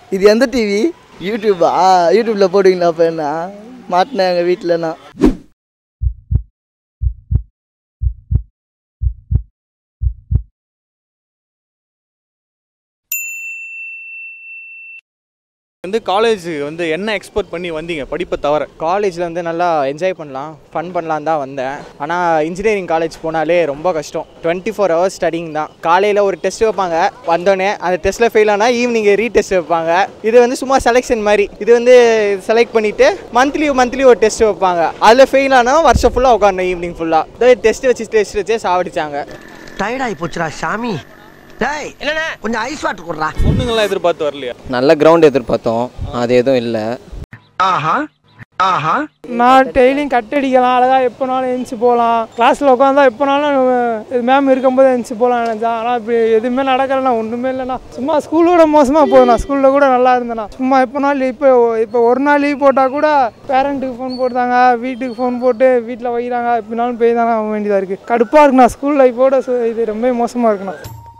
இது எந்த டிவி? யூடியூபா? யூடியூப்பில் போடுவீங்களா? அப்போ என்ன மாட்டினேன் எங்கள் வீட்டில் நான். காலேஜ் என்ன எக்ஸ்பெக்ட் பண்ணி வந்தீங்க படிப்பை தவிர? காலேஜில் நல்லா என்ஜாய் பண்ணலாம், ஃபன் பண்ணலாம் தான் வந்தேன். ஆனால் இன்ஜினியரிங் காலேஜ் போனாலே ரொம்ப கஷ்டம். 24 hours ஸ்டடிங் தான். காலையில் ஒரு டெஸ்ட் வைப்பாங்க, வந்தோடனே அந்த டெஸ்ட்டில் ஃபெயில் ஆனால் ஈவினிங் ரீடெஸ்ட் வைப்பாங்க. இது சும்மா செலெக்ஷன் மாதிரி. இது செலக்ட் பண்ணிவிட்டு மந்த்லி ஒரு டெஸ்ட் வைப்பாங்க. அதில் ஃபெயில் ஆனால் வருஷம் ஃபுல்லாக உட்காரணும், ஈவினிங் ஃபுல்லாக டெஸ்ட் வச்சு சாவடிச்சாங்க. டயர்டாகி போச்சுடா சாமி. டேய் என்னண்ணே கொஞ்சம் ஐஸ் வாட்டர் கொடுறா. பொண்ணுங்களாம் எதிர்பார்த்து வரலையா? நல்ல கிரவுண்ட் எதிர்பார்த்தோம், அது எதுவும் இல்லை. நான் டெய்லியும் கட் அடிக்கலாம், அழகாக எப்போனாலும் எழுந்துச்சி போகலாம். கிளாஸில் உட்காந்தா எப்போனாலும் மேம் இருக்கும்போது எழுந்துச்சி போகலாம் நினச்சேன். ஆனால் இப்படி எதுவுமே நடக்கலைண்ணா, ஒன்றுமே இல்லைண்ணா. சும்மா ஸ்கூலோட மோசமாக போகுதுண்ணா. ஸ்கூலில் கூட நல்லா இருந்தேண்ணா. சும்மா எப்போனாலும் இப்போ ஒரு நாள் லீவ் போட்டால் கூட பேரண்ட்டுக்கு ஃபோன் போட்டாங்க, வீட்டுக்கு ஃபோன் போட்டு வீட்டில் வைக்கிறாங்க. எப்படினாலும் போய் தானே ஆக வேண்டியதாக இருக்குது. கடுப்பாக இருக்குண்ணா. ஸ்கூல் லைஃபோட இது ரொம்ப மோசமாக இருக்குண்ணா.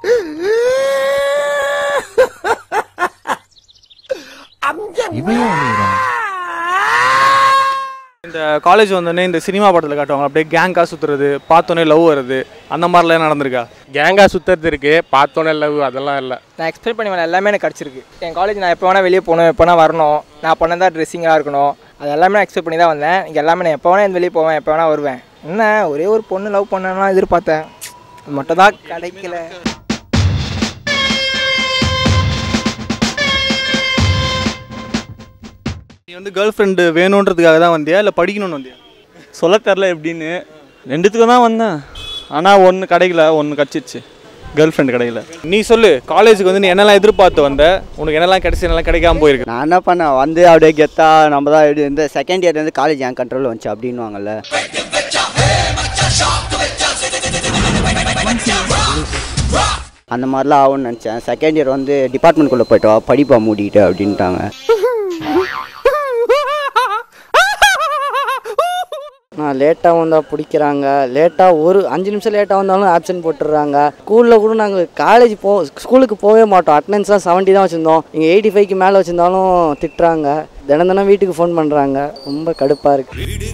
இந்த காலேஜ் வந்தோடனே இந்த சினிமா படத்தில் காட்டுவாங்க, அப்படியே கேங்காக சுற்றுறது, பார்த்தோன்னே லவ் வருது, அந்த மாதிரிலாம் நடந்திருக்கா? கேங்காக சுற்றுறது இருக்குது, பார்த்தோன்னே லவ் அதெல்லாம் இல்லை. நான் எக்ஸ்பெக்ட் பண்ணி வரேன், எல்லாமே எனக்கு கிடச்சிருக்கு. என் காலேஜ் நான் எப்போ வேணால் வெளியே போகணும், எப்போ வேணால் வரணும், நான் பண்ணதான் ட்ரெஸ்ஸிங்காக இருக்கணும், அது எல்லாமே நான் எக்ஸ்பெக்ட் பண்ணி தான் வந்தேன். இங்கே எல்லாமே நான் எப்போ வேணால் வெளியே போவேன், எப்போ வேணால் வருவேன். என்ன ஒரே ஒரு பொண்ணு லவ் பண்ணலாம் எதிர்பார்த்தேன், அது மட்டும் தான் கிடைக்கல. நீ கேர்ள் ஃப்ரெண்டு வேணுன்றதுக்காக தான் வந்தியா இல்லை படிக்கணும்னு வந்தியா? சொல்ல தெரில எப்படின்னு. ரெண்டுத்துக்கும் தான் வந்தேன், ஆனால் ஒன்று கிடைக்கல, ஒன்று கிடச்சிச்சு. கேர்ள் ஃப்ரெண்டு கிடைக்கல. நீ சொல்லு, காலேஜுக்கு நீ என்னெல்லாம் எதிர்பார்த்து வந்த, உனக்கு என்னெல்லாம் கிடைச்சி என்னெல்லாம் கிடைக்காம போயிருக்கு? நான் என்ன பண்ணேன், அப்படியே கெத்தா நம்ம தான் எப்படி இந்த செகண்ட் இயர்லேருந்து காலேஜ் என் கண்ட்ரோலில் வந்துச்சு அப்படின்வாங்கல்ல. அந்த மாதிரிலாம் ஆகும்னு நினச்சேன். செகண்ட் இயர் டிபார்ட்மெண்ட்குள்ளே போய்ட்டு வா, படிப்பா மூடிட்டு அப்படின்ட்டாங்க. நான் லேட்டாக வந்தால் பிடிக்கிறாங்க, லேட்டாக ஒரு 5 நிமிஷம் லேட்டாக வந்தாலும் ஆப்சன்ட் போட்டுடுறாங்க. ஸ்கூலில் கூட நாங்கள் ஸ்கூலுக்கு போகவே மாட்டோம். அட்டண்டன்ஸ்லாம் 70 தான் வச்சுருந்தோம். இங்கே 85க்கு மேலே வச்சுருந்தாலும் திட்டுறாங்க. தினம் வீட்டுக்கு ஃபோன் பண்ணுறாங்க. ரொம்ப கடுப்பாக இருக்குது.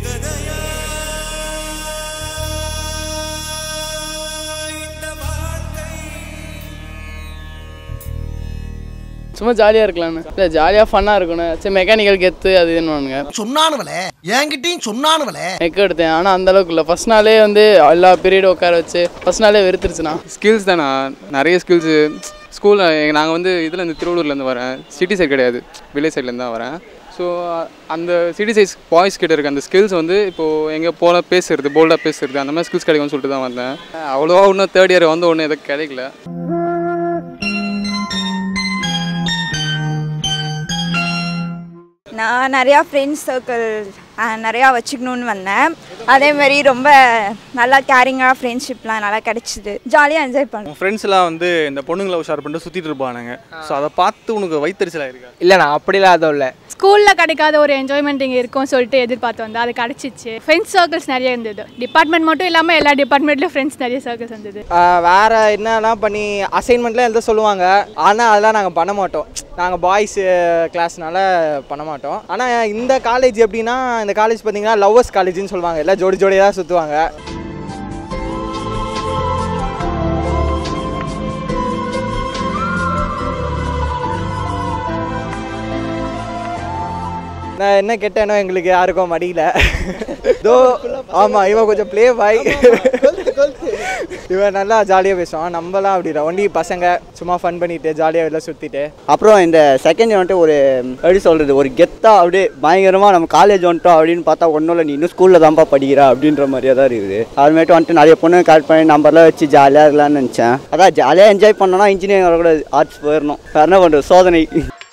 சும்மா ஜாலியாக இருக்கலாம்னு இல்லை, ஜாலியாக ஃபன்னாக இருக்கணும். சரி மெக்கானிக்கல் கெத்து அது இதுன்னு சொன்னானுவலே என்கிட்டையும் சொன்னானுவலே மெக்க எடுத்தேன். ஆனால் அந்த அளவுக்கு இல்லை. ஃபர்ஸ்ட் நாளே எல்லா பீரியடும் உட்கார வச்சு ஃபர்ஸ்ட் நாளே வெறுத்துருச்சுண்ணா. ஸ்கில்ஸ் தானே, நிறைய ஸ்கில்ஸு. ஸ்கூலில் நாங்கள் இதில் திருவள்ளூர்லேருந்து வரேன், சிட்டி சைட் கிடையாது, வில்லேஜ் சைட்லேருந்து தான் வரேன். ஸோ அந்த சிட்டி சைஸ் பாய்ஸ் கிட்ட இருக்க அந்த ஸ்கில்ஸ் இப்போது எங்கே போல பேசுறது, போல்டாக பேசுறது, அந்த மாதிரி ஸ்கில்ஸ் கிடைக்கும்னு சொல்லிட்டு தான் வந்தேன். அவ்வளோவா இன்னும் தேர்ட் இயர் ஒன்றும் எதுவும் கிடைக்கல. நான் நிறையா ஃப்ரெண்ட்ஸ் சர்க்கிள் நிறையா வச்சுக்கணுன்னு வந்தேன். அதேமாதிரி ரொம்ப நல்லா கேரிங்காக ஃப்ரெண்ட்ஷிப்லாம் நல்லா கிடச்சிது. ஜாலியாக என்ஜாய் பண்ணேன். ஃப்ரெண்ட்ஸ்லாம் இந்த பொண்ணுங்களை உஷார் பண்ணிட்டு சுற்றிட்டு இருப்பானுங்க. ஸோ அதை பார்த்து உனக்கு வயிற்றுச்சலாக இருக்கா? இல்லை, நான் அப்படிலாம் அதுவும் இல்லை. ஸ்கூலில் கிடைக்காத ஒரு என்ஜாய்மெண்ட் இங்கே இருக்கும்னு சொல்லிட்டு எதிர்பார்த்து வந்தேன், அது கிடச்சிச்சு. ஃப்ரெண்ட்ஸ் சர்க்கிள்ஸ் நிறைய இருந்தது. டிபார்ட்மெண்ட் மட்டும் இல்லாமல் எல்லா டிபார்ட்மெண்ட்லேயும் ஃப்ரெண்ட்ஸ் நிறைய சர்க்கிள்ஸ் இருந்தது. வேறு என்னெல்லாம் பண்ணி அசைன்மெண்ட்லாம் எழுத சொல்லுவாங்க, ஆனால் அதெல்லாம் நாங்கள் பண்ண மாட்டோம். நாங்கள் பாய்ஸ் கிளாஸ்னால பண்ண மாட்டோம். ஆனால் இந்த காலேஜ் எப்படின்னா, இந்த காலேஜ் பார்த்தீங்கன்னா லவ்வர்ஸ் காலேஜ்னு சொல்லுவாங்க. எல்லாம் ஜோடி ஜோடியாக தான் சுற்றுவாங்க. நான் என்ன கேட்டேனோ எங்களுக்கு யாருக்கும் மடியில. ஆமாம், இவன் கொஞ்சம் ப்ளே பாய், இவன் நல்லா ஜாலியாக பேசுவான். நம்மலாம் அப்படி ஒண்டி பசங்க சும்மா ஃபன் பண்ணிட்டு ஜாலியாக வெளில சுற்றிட்டு. அப்புறம் இந்த செகண்ட் இயர் ஒரு எப்படி சொல்கிறது, ஒரு கெத்தாக அப்படியே பயங்கரமாக நம்ம காலேஜ் வந்துட்டோம் அப்படின்னு பார்த்தா ஒன்றும் இல்லை, நீ இன்னும் ஸ்கூலில் தான்ப்பா படிக்கிறா அப்படின்ற மாதிரியே தான் இருக்குது. அதுமாதிரி நிறைய பொண்ணு கால் பண்ணி நம்பர்லாம் வச்சு ஜாலியாக இருக்கலாம்னு நினச்சேன். அதான் ஜாலியாக என்ஜாய் பண்ணோன்னா இன்ஜினியரிங் வரக்கூடாது, ஆர்ட்ஸ் போயிடணும். வேறு என்ன பண்ணுறது, சோதனை.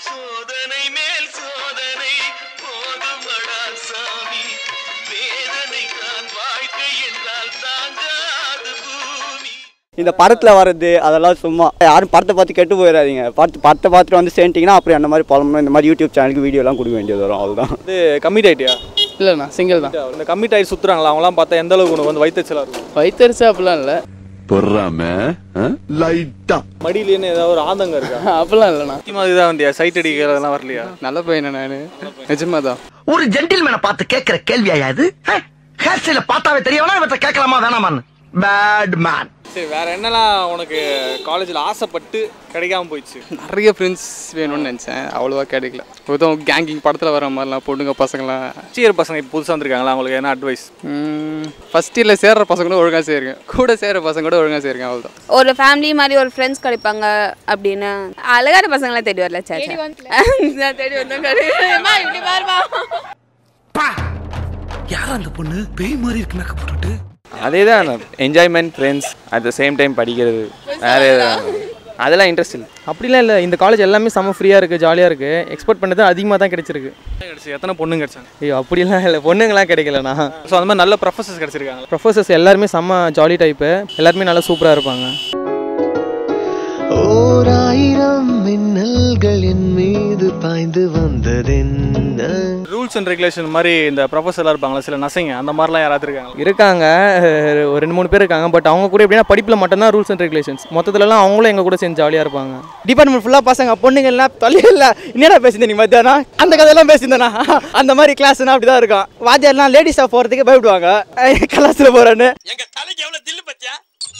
இந்த படத்தில் வர்றது அதெல்லாம் சும்மா. யாரும் படத்தை பார்த்து கெட்டு போயிடாதீங்க. படத்தை பார்த்துட்டு சேர்ந்துட்டிங்கன்னா அப்புறம் அந்த மாதிரி பழமணும். இந்த மாதிரி யூடியூப் சேனலுக்கு வீடியோலாம் கொடுக்க வேண்டியது வரும். அவ்வளோதான். கம்மிட் ஆகிட்டியா? இல்லைண்ணா, சிங்கிள் தான். இந்த கம்மிட் ஆகி சுற்றுறாங்களா அவங்களாம் பார்த்தா எந்த அளவுக்கு உனக்கு வயிற்றுச்சலாக இருக்கும்? வயிற்றுச்சா அப்படிலாம் இல்லை. பொறாம லைட்டா மடியிலேன்னு ஏதாவது ஒரு ஆதங்கம் இருக்கா? அப்படிலாம் இல்லைண்ணா. முக்கியமாக இதுதான் வந்தியா சைட் அடிக்கிறதெல்லாம் வரலையா? நல்ல பையனா நான், நிஜமா தான். ஒரு ஜென்டில்மேனை பார்த்து கேட்கிற கேள்வியா இது? ஹேர் ஸ்டைல பார்த்தாவே தெரியவனா இவற்றை கேட்கலாமா வேணாமான்னு? Bad man. சரி, வேற என்னலாம் உனக்கு காலேஜில் ஆசைப்பட்டு கிடைக்காம போயிடுச்சு? நிறைய ஃப்ரெண்ட்ஸ் வேணும்னு நினச்சேன், அவ்வளோவா கிடைக்கல. ஒருத்தவங்க கேங்கிங் படத்தில் வர மாதிரிலாம் பொண்ணுங்க பசங்களாம். சீர் பசங்க இப்போ புதுசாக வந்திருக்காங்களா, அவங்களுக்கு என்ன அட்வைஸ்? ஃபர்ஸ்ட் இயரில் சேர்ற பசங்க கூட ஒழுங்காக சேருங்க, கூட சேர்ற பசங்க கூட ஒழுங்காக சேருங்க, அவ்வளோதான். ஒரு ஃபேமிலி மாதிரி ஒரு ஃப்ரெண்ட்ஸ் கிடைப்பாங்க அப்படின்னு அழகான பசங்களாம் தேடி வரல. தேடி வந்தா இப்படி பாருமா. யார் அந்த பொண்ணு பேய் மாதிரி இருக்கு மேக்கப் போட்டுட்டு? அதே தான் enjoyment, friends, at the same time படிக்கிறது, வேறு அதெல்லாம் இன்ட்ரெஸ்ட் இல்லை. அப்படிலாம் இல்லை, இந்த காலேஜ் எல்லாமே செம்ம ஃப்ரீயாக இருக்குது, ஜாலியாக இருக்குது. எக்ஸ்பெக்ட் பண்ணது அதிகமாக தான் கிடைச்சிருக்கு. எத்தனை பொண்ணுங்க கிடைச்சாங்க? ஐயோ அப்படிலாம் இல்லை, பொண்ணுங்களாம் கிடைக்கலண்ணா. ஸோ அந்த மாதிரி நல்ல ப்ரொஃபஸர்ஸ் கிடைச்சிருக்காங்க. ப்ரொஃபஸர்ஸ் எல்லாருமே செம்ம ஜாலி டைப்பு, எல்லாருமே நல்லா சூப்பராக இருப்பாங்க. ஓராயிரம் மின்னல்கள் என் மீது பாய்ந்து வந்ததென்ன. ரூல்ஸ் அண்ட் ரெகுலேஷன் மாதிரி இந்த ப்ரொஃபஸர்லாம் இருப்பாங்களா, சில நசைங்க, அந்த மாதிரிலாம் யாராவது இருக்காங்க? இருக்காங்க, ஒரு 2-3 பேர் இருக்காங்க. பட் அவங்க கூட எப்படின்னா படிப்பில் மட்டும்தான் ரூல்ஸ் அண்ட் ரெகுலேஷன்ஸ், மொத்தத்துலலாம் அவங்களும் எங்கள் கூட சேர்ந்து ஜாலியாக இருப்பாங்க. டிபார்ட்மெண்ட் ஃபுல்லாக பசங்க, பொண்ணுங்கள்லாம் தொல்லை இல்லை. என்னடா பேசியிருந்தேன் நீ மத்தியானம், அந்த கதையெல்லாம் பேசியிருந்தேனா? அந்த மாதிரி கிளாஸ்னா அப்படி தான் இருக்கும். வாத்தியார்லாம் லேடிஸாக போகிறதுக்கு பயப்படுவாங்க, கிளாஸில் போகிறேன்னு. எங்கள் தலைக்கு எவ்வளோ தில்லு பத்தியா?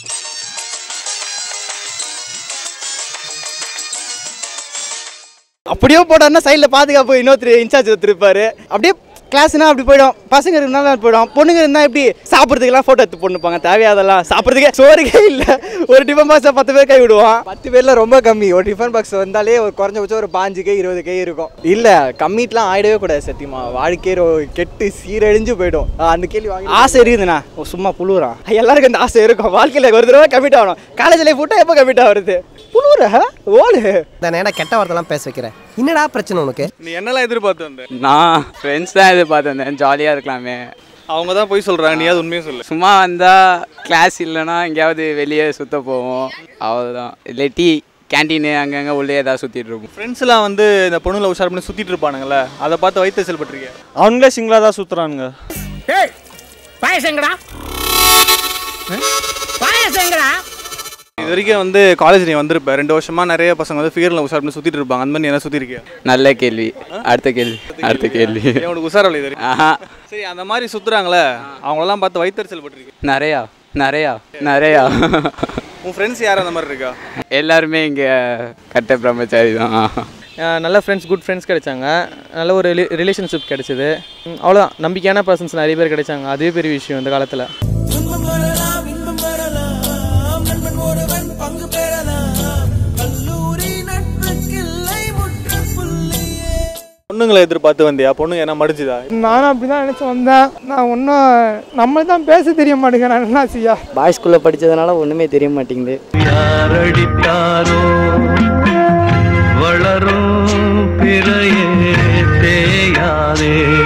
அப்படியே போட்டாருன்னா சைடில் பாதுகாப்பு இன்னொருத்தர் இன்சார்ஜ் ஒருத்தருப்பாரு. அப்படியே கிளாஸ்னா அப்படி போயிடும். பசங்க இருந்தாலும் போயிடும், பொண்ணுங்க இருந்தால் எப்படி சாப்பிட்றதுக்கெல்லாம் ஃபோட்டோ எடுத்து பொண்ணுப்பாங்க. தேவையாதெல்லாம் சாப்பிட்றதுக்கே சோறுக்கே இல்லை. ஒரு டிஃபன் பாக்ஸை 10 பேர் கை விடுவான். 10 பேரில் ரொம்ப கம்மி. ஒரு டிஃபன் பாக்ஸ் வந்தாலே ஒரு குறைஞ்சபட்சம் ஒரு 5 20 கை இருக்கும். இல்லை கம்மிட்லாம் ஆகிடவே கூடாது சத்தியமா. வாழ்க்கை கெட்டு சீரழிஞ்சு போயிடும். அந்த கேள்வி வாங்கி ஆசை இருக்குதுண்ணா, சும்மா புழுறான். எல்லாருக்கும் அந்த ஆசை இருக்கும். வாழ்க்கையில் ஒரு தடவை கமிட் ஆகணும். காலேஜ் லைஃப் விட்டா எப்போ கமிட் ஆகுறது? புழுற ஓடு தானே கெட்ட வார்த்தைலாம் பேச வைக்கிறேன். என்னடா பிரச்சனை உனக்கு? நீ என்னெல்லாம் எதிர்பார்த்து வந்த? நான் ஃப்ரெண்ட்ஸ் தான் எதிர்பார்த்து வந்தேன், ஜாலியாக இருக்கலாமே. அவங்க தான் போய் சொல்கிறாங்க, நீ அது உண்மையாக சொல்லு. சும்மா வந்தால் கிளாஸ் இல்லைன்னா எங்கேயாவது வெளியே சுற்ற போவோம், அவ்வளோதான். இல்லாட்டி கேன்டீனு அங்கங்கே உள்ளே ஏதாவது சுற்றிட்டு இருப்போம். ஃப்ரெண்ட்ஸ்லாம் வந்து இந்த பொண்ணுங்களை உஷார் பண்ணி சுற்றிட்டு இருப்பானுங்களே, அதை பார்த்து வயிற்று செல்பட்டுருக்கேன். அவங்களே சிங்கிளாக தான் சுற்றுறானுங்க. பாயசங்கடா பாயசங்கடா. இது வரைக்கும் வந்து காலேஜ் நீ வந்திருப்ப, 2 வருஷமா நிறைய பசங்க வந்து ஃபியரில் உஷார் பண்ணி சுற்றிட்டு இருப்பாங்க. அந்த மாதிரி நீ என்ன சுற்றி இருக்கியா? நல்ல கேள்வி. அடுத்த கேள்வி. உனக்கு உஷார் இல்லை இது வரைக்கும்? சரி, அந்த மாதிரி சுற்றுறாங்களே, அவங்களெல்லாம் பார்த்து வயிற்றுச்சல் பட்டிருக்கு. நிறையா. உன் ஃப்ரெண்ட்ஸ் யாரும் அந்த மாதிரி இருக்கா? எல்லாருமே இங்கே கட்ட பிரம்மச்சாரி தான். நல்ல ஃப்ரெண்ட்ஸ், குட் ஃப்ரெண்ட்ஸ் கிடைச்சாங்க. நல்ல ஒரு ரிலேஷன்ஷிப் கிடைச்சிது, அவ்வளோதான். நம்பிக்கையான பர்சன்ஸ் நிறைய பேர் கிடைச்சாங்க, அதுவே பெரிய விஷயம் இந்த காலத்தில். பொண்ணுங்களை எதிர்பார்த்து வந்தியா? பொண்ணுங்க என்ன மடிச்சுதா? நானும் அப்படி தான் நினச்சி வந்தேன். நான் ஒன்றும் நம்ம தான் பேச தெரிய மாட்டேங்கிறேன். நான் என்ன செய்யா? பாய்ஸ் ஸ்கூலில் படித்ததுனால ஒன்றுமே தெரிய மாட்டேங்குது. யாரடித்தாரோ வளரும் பிறையே தேயாதே.